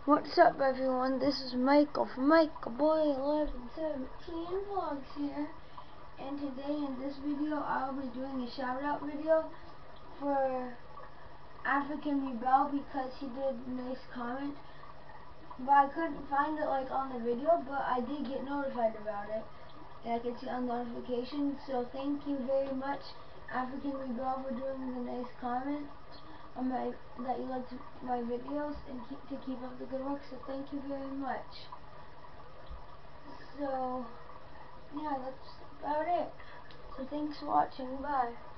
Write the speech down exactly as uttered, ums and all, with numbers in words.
What's up, everyone? This is Michael from Michael Boy eleven seventeen Vlogs here, and today in this video I'll be doing a shout out video for African Rebel because he did a nice comment, but I couldn't find it like on the video, but I did get notified about it, and I can see on notifications. So thank you very much, African Rebel, for doing the nice comment. On my, that you liked my videos and keep, to keep up the good work, so thank you very much. So yeah, that's about it. So thanks for watching. Bye.